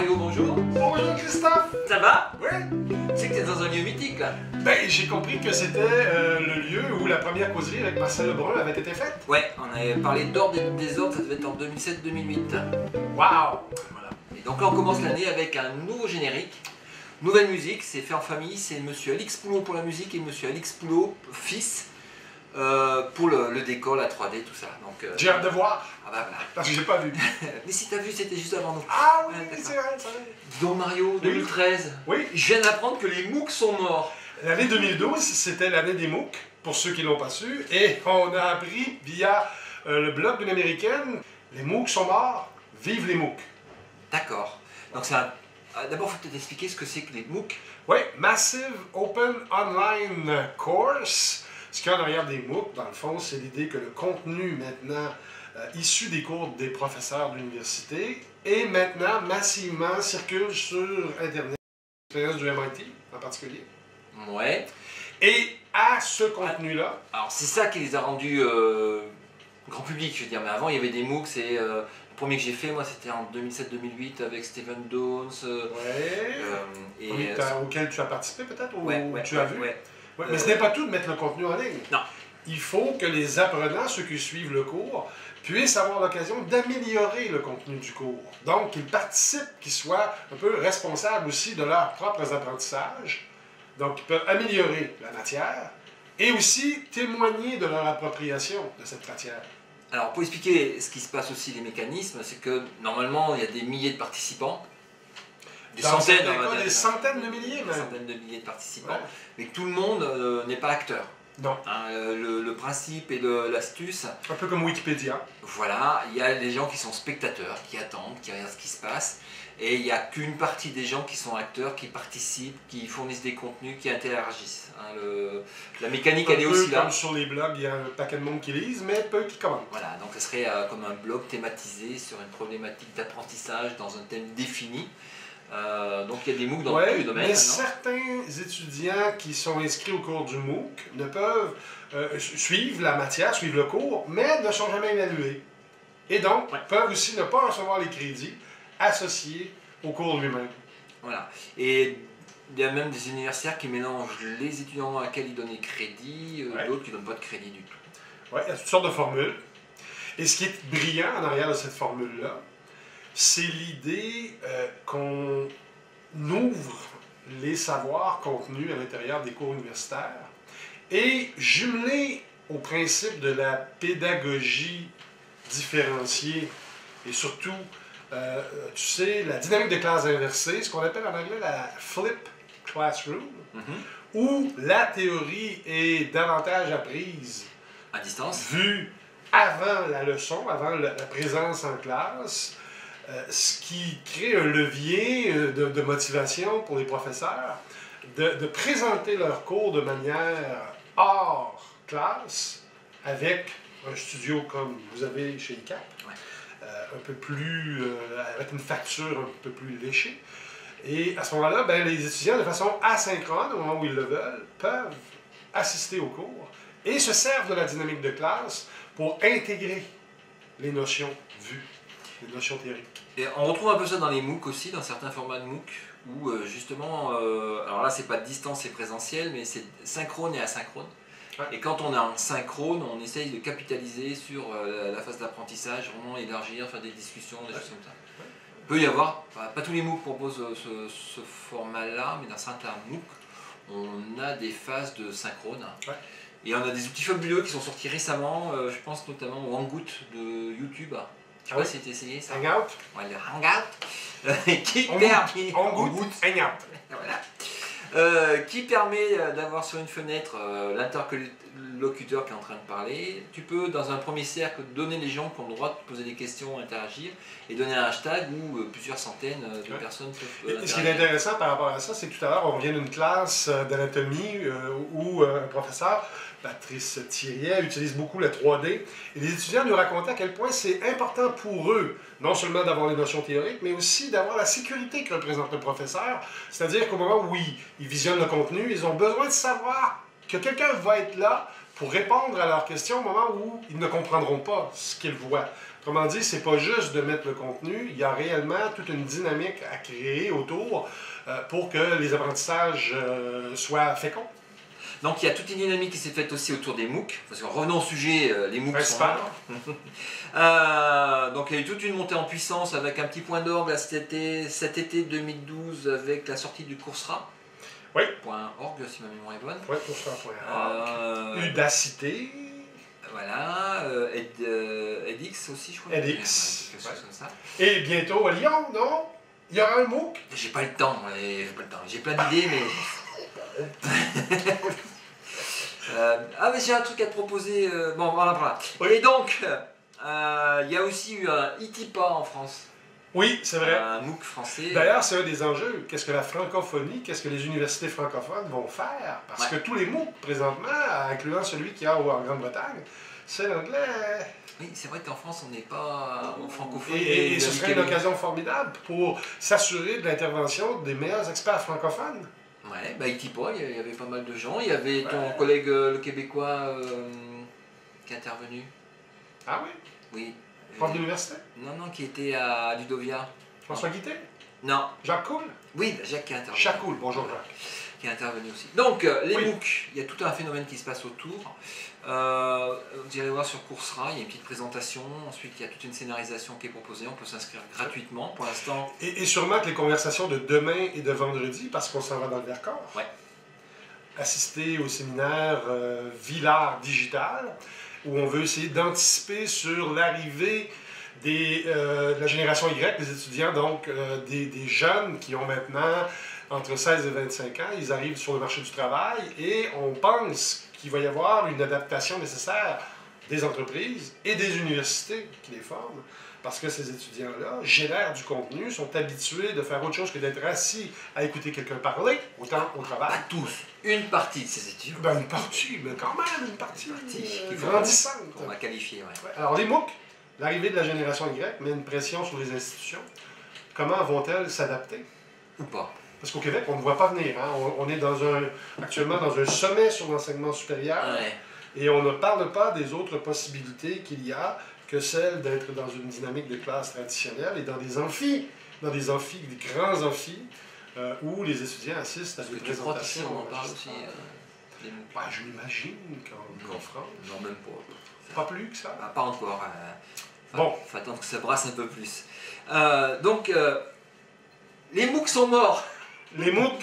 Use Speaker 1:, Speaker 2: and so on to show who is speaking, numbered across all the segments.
Speaker 1: Mario, bonjour.
Speaker 2: Bonjour Christophe.
Speaker 1: Ça va?
Speaker 2: Oui.
Speaker 1: Tu sais que t'es dans un lieu mythique là?
Speaker 2: Ben, j'ai compris que c'était le lieu où la première causerie avec Marcel Lebrun avait été faite.
Speaker 1: Ouais, on avait parlé d'ordre et de désordre, ça devait être en 2007-2008.
Speaker 2: Wow.
Speaker 1: Voilà. Et donc là on commence l'année avec un nouveau générique. Nouvelle musique, c'est fait en famille, c'est monsieur Alix Poulot pour la musique et monsieur Alix Poulot, fils, pour le décor, la 3D, tout ça. Donc,
Speaker 2: J'ai hâte de voir.
Speaker 1: Ah bah voilà.
Speaker 2: Parce que j'ai pas vu.
Speaker 1: Mais si t'as vu, c'était juste avant nous.
Speaker 2: Ah oui,
Speaker 1: D'accord.
Speaker 2: c'est vrai, c'est vrai.
Speaker 1: Donc Mario, 2013.
Speaker 2: Oui.
Speaker 1: Je viens d'apprendre que les MOOC sont morts.
Speaker 2: L'année 2012, c'était l'année des MOOC, pour ceux qui ne l'ont pas su. Et on a appris via le blog d'une Américaine, les MOOC sont morts, vive les MOOC.
Speaker 1: D'accord. Donc ça. D'abord, il faut peut-être expliquer ce que c'est que les MOOC.
Speaker 2: Oui, Massive Open Online Course. Ce qu'il y a en arrière des MOOC, dans le fond, c'est l'idée que le contenu maintenant issu des cours des professeurs d'université est maintenant massivement circule sur Internet, l'expérience du MIT en particulier.
Speaker 1: Ouais.
Speaker 2: Et à ce contenu-là...
Speaker 1: Alors c'est ça qui les a rendus grand public, je veux dire. Mais avant, il y avait des MOOC, c'est... le premier que j'ai fait, moi, c'était en 2007-2008 avec Stephen Downes.
Speaker 2: Auquel tu as participé peut-être, ou
Speaker 1: ouais,
Speaker 2: tu as vu.
Speaker 1: Ouais.
Speaker 2: Ouais, mais ce n'est pas tout de mettre le contenu en ligne.
Speaker 1: Non.
Speaker 2: Il faut que les apprenants, ceux qui suivent le cours, puissent avoir l'occasion d'améliorer le contenu du cours. Donc, qu'ils participent, qu'ils soient un peu responsables aussi de leurs propres apprentissages. Donc, ils peuvent améliorer la matière et aussi témoigner de leur appropriation de cette matière.
Speaker 1: Alors, pour expliquer ce qui se passe aussi, les mécanismes, c'est que normalement, il y a des milliers de participants. Des centaines de milliers même. Des centaines de milliers de participants. Ouais. Mais tout le monde n'est pas acteur.
Speaker 2: Non.
Speaker 1: Hein, le principe et l'astuce.
Speaker 2: Un peu comme Wikipédia.
Speaker 1: Voilà, il y a des gens qui sont spectateurs, qui attendent, qui regardent ce qui se passe. Et il n'y a qu'une partie des gens qui sont acteurs, qui participent, qui fournissent des contenus, qui interagissent. Hein, la mécanique, elle est aussi là.
Speaker 2: Comme sur les blogs, il y a un paquet de monde qui lisent, mais peu qui commentent.
Speaker 1: Voilà, donc ce serait comme un blog thématisé sur une problématique d'apprentissage dans un thème défini. Donc il y a des MOOC dans tous les domaines.
Speaker 2: Mais certains étudiants qui sont inscrits au cours du MOOC ne peuvent suivre la matière, suivre le cours, mais ne sont jamais évalués. Et donc, peuvent aussi ne pas recevoir les crédits associés au cours lui-même.
Speaker 1: Voilà. Et il y a même des universitaires qui mélangent les étudiants à laquelle ils donnent des crédits, d'autres qui ne donnent pas de crédit du tout.
Speaker 2: Oui, il y a toutes sortes de formules. Et ce qui est brillant en arrière de cette formule-là, c'est l'idée qu'on ouvre les savoirs contenus à l'intérieur des cours universitaires et jumelé au principe de la pédagogie différenciée et surtout, tu sais, la dynamique de classe inversée, ce qu'on appelle en anglais la flip classroom, où la théorie est davantage apprise
Speaker 1: à distance,
Speaker 2: vue avant la leçon, avant la présence en classe. Ce qui crée un levier de motivation pour les professeurs de présenter leurs cours de manière hors classe avec un studio comme vous avez chez ICAP, un peu plus, avec une facture un peu plus léchée. Et à ce moment-là, ben, les étudiants, de façon asynchrone, au moment où ils le veulent, peuvent assister au cours et se servent de la dynamique de classe pour intégrer les notions vues. Les notions théoriques.
Speaker 1: Et on retrouve un peu ça dans les MOOC aussi, dans certains formats de MOOC, où justement, alors là c'est pas de distance et présentiel, mais c'est synchrone et asynchrone. Ouais. Et quand on est en synchrone, on essaye de capitaliser sur la phase d'apprentissage, vraiment élargir, faire des discussions, des choses comme ça. Ouais. Il peut y avoir, pas tous les MOOC proposent ce format-là, mais dans certains MOOC, on a des phases de synchrone. Ouais. Et on a des outils fabuleux qui sont sortis récemment, je pense notamment au Hangout de YouTube. Je sais pas si tu as essayé ça.
Speaker 2: Hangout?
Speaker 1: Ouais, le Hangout. Qui permet d'avoir sur une fenêtre l'interlocuteur qui est en train de parler. Tu peux, dans un premier cercle, donner les gens qui ont le droit de poser des questions, interagir, et donner un hashtag où plusieurs centaines de personnes peuvent interagir.
Speaker 2: Ce qui est intéressant par rapport à ça, c'est que tout à l'heure, on vient d'une classe d'anatomie où un professeur, Patrice Thiriet, utilise beaucoup la 3D. Et les étudiants nous racontaient à quel point c'est important pour eux, non seulement d'avoir les notions théoriques, mais aussi d'avoir la sécurité que représente le professeur. C'est-à-dire qu'au moment où ils visionnent le contenu, ils ont besoin de savoir que quelqu'un va être là pour répondre à leurs questions au moment où ils ne comprendront pas ce qu'ils voient. Autrement dit, c'est pas juste de mettre le contenu, il y a réellement toute une dynamique à créer autour pour que les apprentissages soient féconds.
Speaker 1: Donc il y a toute une dynamique qui s'est faite aussi autour des MOOC, parce que revenons au sujet, les MOOC sont là. Donc il y a eu toute une montée en puissance avec un petit point d'orgue cet été 2012 avec la sortie du Coursera.
Speaker 2: Oui.
Speaker 1: .org si ma mémoire est bonne.
Speaker 2: Oui, Coursera.org. Udacité.
Speaker 1: Voilà, edX aussi je crois.
Speaker 2: edX.
Speaker 1: Quelque chose comme ça.
Speaker 2: Et bientôt à Lyon, non? Il y aura un MOOC?
Speaker 1: J'ai pas le temps, j'ai plein d'idées mais... mais j'ai un truc à te proposer. Bon, voilà. Oui. Et donc, il y a aussi eu un ITIPA en France.
Speaker 2: Oui, c'est vrai.
Speaker 1: Un MOOC français.
Speaker 2: D'ailleurs, c'est un des enjeux. Qu'est-ce que la francophonie, qu'est-ce que les universités francophones vont faire? Parce que tous les MOOC, présentement, incluant celui qu'il y a en Grande-Bretagne, c'est l'anglais.
Speaker 1: Oui, c'est vrai qu'en France, on n'est pas en francophonie.
Speaker 2: Et ce serait une occasion formidable pour s'assurer de l'intervention des meilleurs experts francophones.
Speaker 1: Ouais, ITIPA, il y avait pas mal de gens. Il y avait ton collègue le québécois qui est intervenu.
Speaker 2: Ah oui?
Speaker 1: Oui.
Speaker 2: Prof d'université?
Speaker 1: Non, qui était à Ludovia.
Speaker 2: François Guité?
Speaker 1: Non.
Speaker 2: Jacques Coul?
Speaker 1: Oui, Jacques qui est intervenu.
Speaker 2: Jacques Coul, bonjour Jacques.
Speaker 1: Qui est intervenu aussi. Donc, les MOOC, il y a tout un phénomène qui se passe autour. Vous irez voir sur Coursera, il y a une petite présentation. Ensuite, il y a toute une scénarisation qui est proposée. On peut s'inscrire gratuitement pour l'instant.
Speaker 2: Et sûrement que les conversations de demain et de vendredi, parce qu'on s'en va dans le Vercors.
Speaker 1: Ouais.
Speaker 2: Assister au séminaire Villard Digital, où on veut essayer d'anticiper sur l'arrivée de la génération Y, des étudiants, donc des jeunes qui ont maintenant entre 16 et 25 ans. Ils arrivent sur le marché du travail et on pense qu'il va y avoir une adaptation nécessaire des entreprises et des universités qui les forment, parce que ces étudiants-là génèrent du contenu, sont habitués de faire autre chose que d'être assis à écouter quelqu'un parler, autant au travail.
Speaker 1: Pas tous, une partie de ces étudiants.
Speaker 2: Ben, une partie, mais quand même une partie grandissante.
Speaker 1: On va qualifier,
Speaker 2: ouais. Alors les MOOC, l'arrivée de la génération Y met une pression sur les institutions. Comment vont-elles s'adapter?
Speaker 1: Ou pas?
Speaker 2: Parce qu'au Québec, on ne voit pas venir. Hein? On est actuellement dans un sommet sur l'enseignement supérieur. Ouais. Et on ne parle pas des autres possibilités qu'il y a que celle d'être dans une dynamique de classe traditionnelle et dans des grands amphis, où les étudiants assistent à des présentations.
Speaker 1: On en parle aussi.
Speaker 2: Je m'imagine qu'en France.
Speaker 1: Non, même pas.
Speaker 2: Pas plus que ça?
Speaker 1: Pas encore.
Speaker 2: Bon.
Speaker 1: Il faut attendre que ça brasse un peu plus. Donc, les MOOC sont morts.
Speaker 2: Les MOOC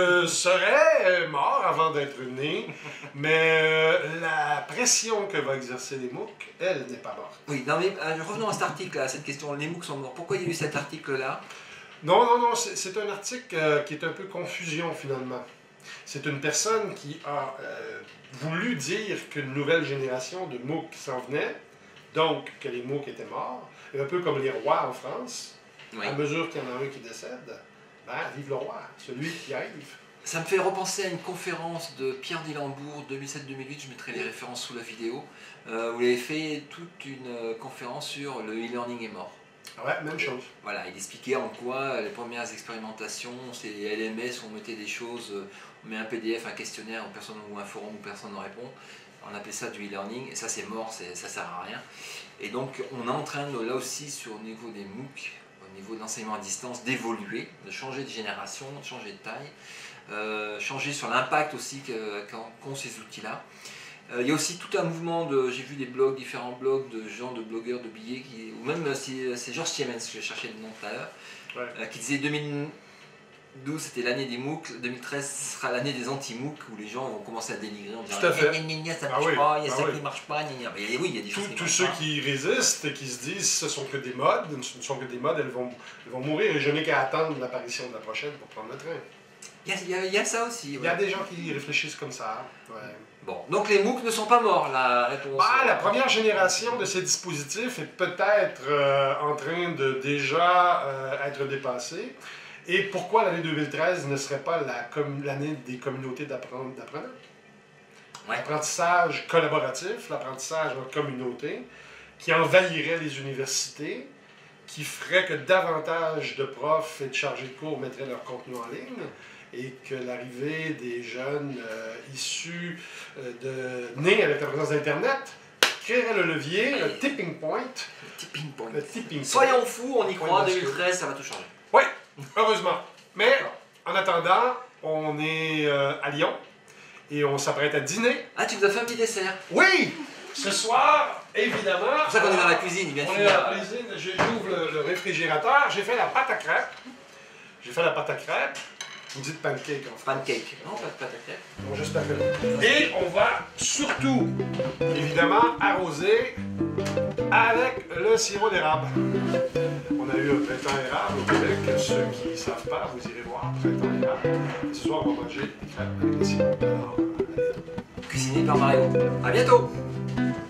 Speaker 2: seraient morts avant d'être nés, mais la pression que va exercer les MOOC, elle, n'est pas morte.
Speaker 1: Oui, non, mais revenons à cet article, à cette question. Les MOOC sont morts. Pourquoi il y a eu cet article-là?
Speaker 2: Non, c'est un article qui est un peu confusion, finalement. C'est une personne qui a voulu dire qu'une nouvelle génération de MOOC s'en venait, donc que les MOOC étaient morts, un peu comme les rois en France. Oui. À mesure qu'il y en a un qui décède, vive le roi, celui qui arrive.
Speaker 1: Ça me fait repenser à une conférence de Pierre Dilambourg, 2007-2008, je mettrai les références sous la vidéo, où il avait fait toute une conférence sur le e-learning est mort.
Speaker 2: Ouais, même chose.
Speaker 1: Voilà, il expliquait en quoi les premières expérimentations, c'est LMS, on mettait des choses, on met un PDF, un questionnaire, ou un forum où personne ne répond, on appelait ça du e-learning, et ça c'est mort, ça sert à rien. Et donc on est en train, là aussi, sur le niveau des MOOC, au niveau de l'enseignement à distance, d'évoluer, de changer de génération, de changer de taille, changer sur l'impact aussi qu'ont ces outils-là. Il y a aussi tout un mouvement j'ai vu des blogs, différents blogs de gens, de blogueurs, de billets, ou même c'est Georges Siemens, je cherchais le nom tout à l'heure, qui disait 2012 c'était l'année des MOOC, 2013 sera l'année des anti-MOOC, où les gens vont commencer à dénigrer en disant ça marche pas, il y a ça qui marche pas, mais oui, il y a des choses qui
Speaker 2: tous ceux qui résistent et qui se disent ce sont que des modes, ce ne sont que des modes, elles vont mourir et je n'ai qu'à attendre l'apparition de la prochaine pour prendre le train.
Speaker 1: Il y a ça aussi.
Speaker 2: Il y a des gens qui réfléchissent comme ça. Ouais.
Speaker 1: Bon, donc les MOOC ne sont pas morts, la réponse.
Speaker 2: La première génération de ces dispositifs est peut-être en train de déjà être dépassée. Et pourquoi l'année 2013 ne serait pas l'année des communautés d'apprenants? L'apprentissage collaboratif, l'apprentissage en communauté, qui envahirait les universités, qui ferait que davantage de profs et de chargés de cours mettraient leur contenu en ligne, et que l'arrivée des jeunes issus nés avec la présence d'Internet, créerait le levier, le tipping point.
Speaker 1: Le tipping point.
Speaker 2: Le tipping point.
Speaker 1: Soyons fous, on y
Speaker 2: Point
Speaker 1: croit,
Speaker 2: de
Speaker 1: 2013, ça va tout changer.
Speaker 2: Oui, heureusement. Mais en attendant, on est à Lyon et on s'apprête à dîner.
Speaker 1: Ah, tu nous as fait un petit dessert.
Speaker 2: Oui! Ce soir, évidemment.
Speaker 1: C'est pour ça qu'on est dans la cuisine, il vient de
Speaker 2: On est dans
Speaker 1: finir.
Speaker 2: la cuisine, j'ouvre le réfrigérateur, j'ai fait la pâte à crêpes. Vous dites pancake en français.
Speaker 1: Pancake. Non, pas de pâte à crêpes.
Speaker 2: Bon, j'espère que non. Et on va surtout, évidemment, arroser avec le sirop d'érable. On a eu un printemps érable au Québec. Ceux qui ne savent pas, vous irez voir printemps érable. Et ce soir, on va manger des crêpes avec le sirop. Alors, allez.
Speaker 1: Cuisiné par Mario. À bientôt.